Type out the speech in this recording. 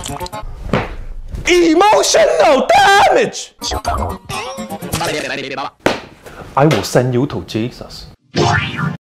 Emotional damage! I will send you to Jesus.